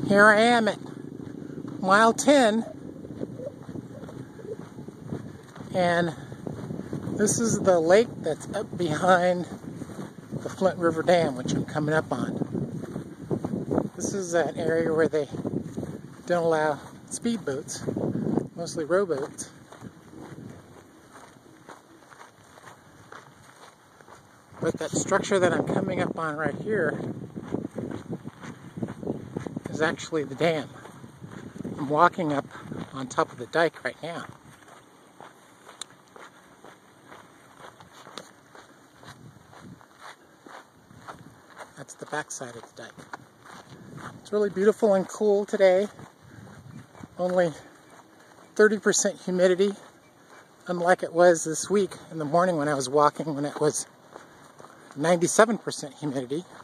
Here I am at mile 10, and this is the lake that's up behind the Flint River Dam, which I'm coming up on. This is an area where they don't allow speedboats, mostly rowboats. But that structure that I'm coming up on right here is actually the dam. I'm walking up on top of the dike right now. That's the backside of the dike. It's really beautiful and cool today. Only 30% humidity, unlike it was this week in the morning when I was walking when it was 97% humidity.